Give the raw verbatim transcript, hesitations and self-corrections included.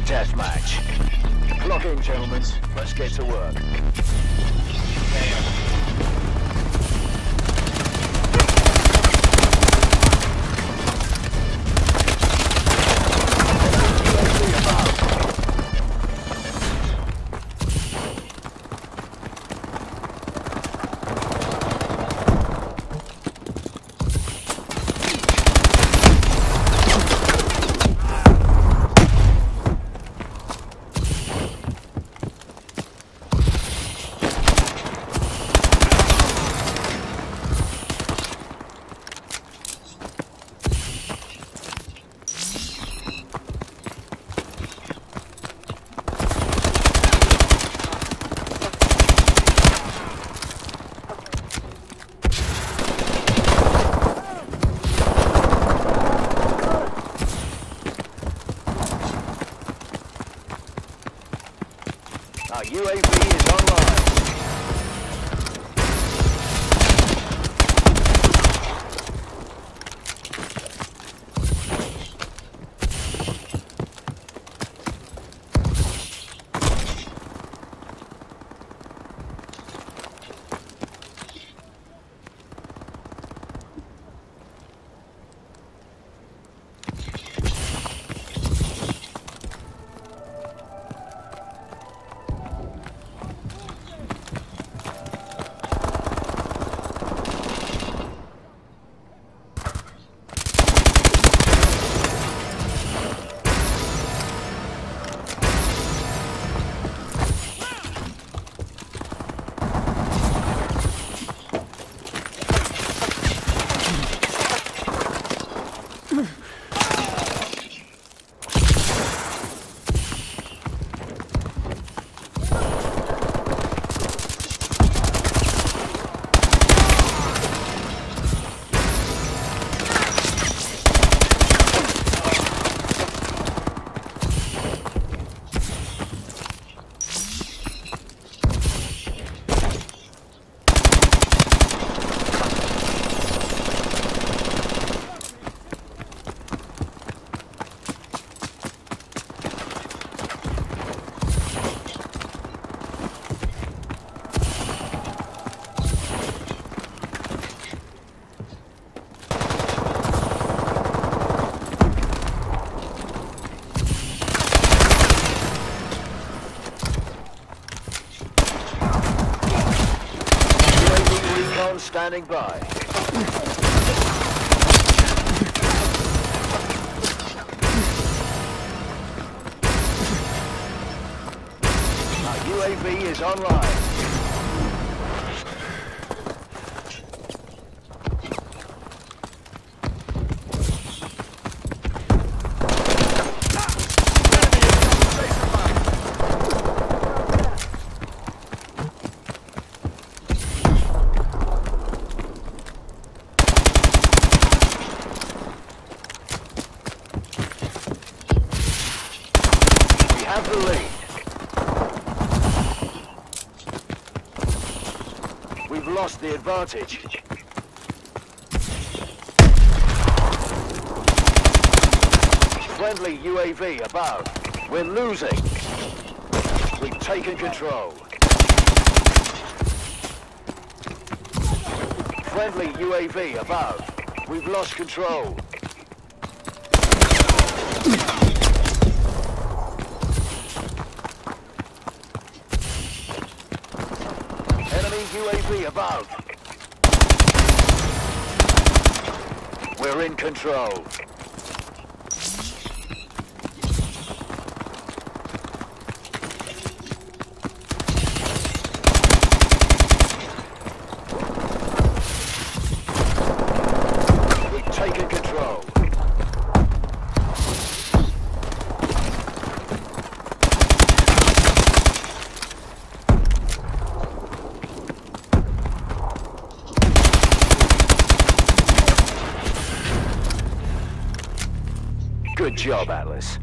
deathmatch. Clock in, gentlemen. Let's get to work. Our U A V is online. Standing by. Our U A V is online. Have the lead. We've lost the advantage. Friendly U A V above. We're losing. We've taken control. Friendly U A V above. We've lost control. U A V above. We're in control. We've taken control. Good job, Atlas.